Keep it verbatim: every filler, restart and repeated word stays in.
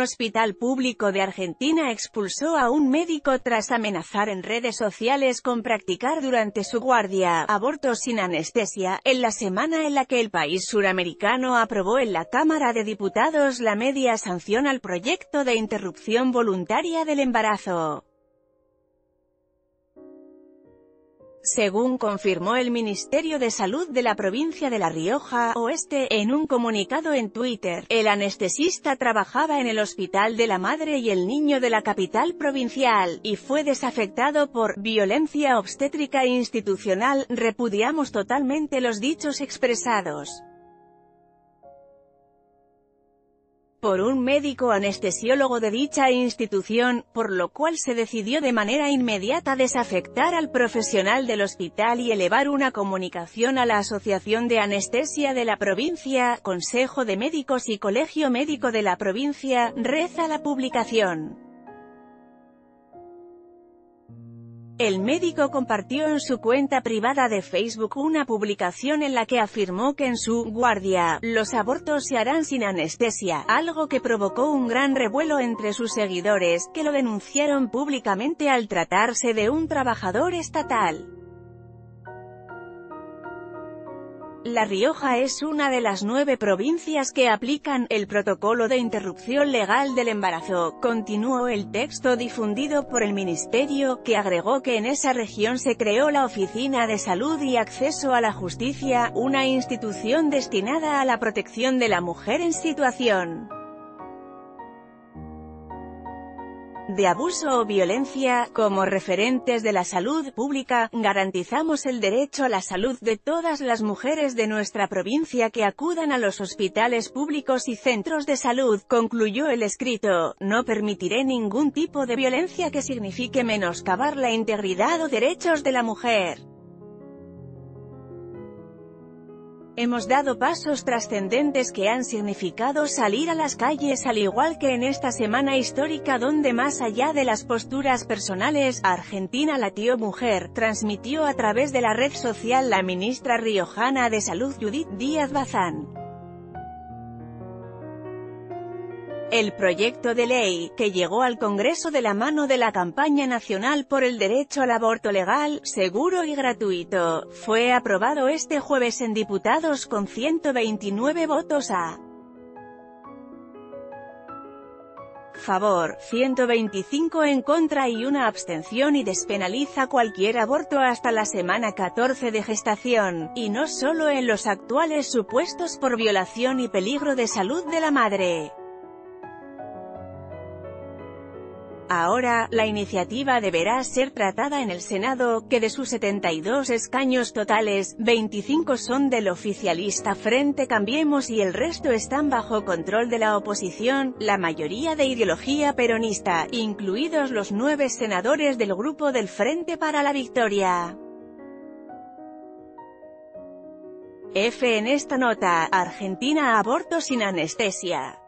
hospital público de Argentina expulsó a un médico tras amenazar en redes sociales con practicar durante su guardia abortos sin anestesia, en la semana en la que el país suramericano aprobó en la Cámara de Diputados la media sanción al proyecto de interrupción voluntaria del embarazo. Según confirmó el Ministerio de Salud de la provincia de La Rioja Oeste, en un comunicado en Twitter, el anestesista trabajaba en el Hospital de la Madre y el Niño de la capital provincial, y fue desafectado por violencia obstétrica institucional. Repudiamos totalmente los dichos expresados por un médico anestesiólogo de dicha institución, por lo cual se decidió de manera inmediata desafectar al profesional del hospital y elevar una comunicación a la Asociación de Anestesia de la provincia, Consejo de Médicos y Colegio Médico de la provincia, reza la publicación. El médico compartió en su cuenta privada de Facebook una publicación en la que afirmó que en su guardia, los abortos se harán sin anestesia, algo que provocó un gran revuelo entre sus seguidores, que lo denunciaron públicamente al tratarse de un trabajador estatal. La Rioja es una de las nueve provincias que aplican el protocolo de interrupción legal del embarazo, continuó el texto difundido por el ministerio, que agregó que en esa región se creó la Oficina de Salud y Acceso a la Justicia, una institución destinada a la protección de la mujer en situación de abuso o violencia. Como referentes de la salud pública, garantizamos el derecho a la salud de todas las mujeres de nuestra provincia que acudan a los hospitales públicos y centros de salud, concluyó el escrito. No permitiré ningún tipo de violencia que signifique menoscabar la integridad o derechos de la mujer. Hemos dado pasos trascendentes que han significado salir a las calles al igual que en esta semana histórica donde más allá de las posturas personales, Argentina latió mujer, transmitió a través de la red social la ministra riojana de Salud Judith Díaz Bazán. El proyecto de ley, que llegó al Congreso de la mano de la Campaña Nacional por el Derecho al Aborto Legal, Seguro y Gratuito, fue aprobado este jueves en diputados con ciento veintinueve votos a favor, ciento veinticinco en contra y una abstención y despenaliza cualquier aborto hasta la semana catorce de gestación, y no solo en los actuales supuestos por violación y peligro de salud de la madre. Ahora, la iniciativa deberá ser tratada en el Senado, que de sus setenta y dos escaños totales, veinticinco son del oficialista Frente Cambiemos y el resto están bajo control de la oposición, la mayoría de ideología peronista, incluidos los nueve senadores del grupo del Frente para la Victoria. F en esta nota, Argentina aborto sin anestesia.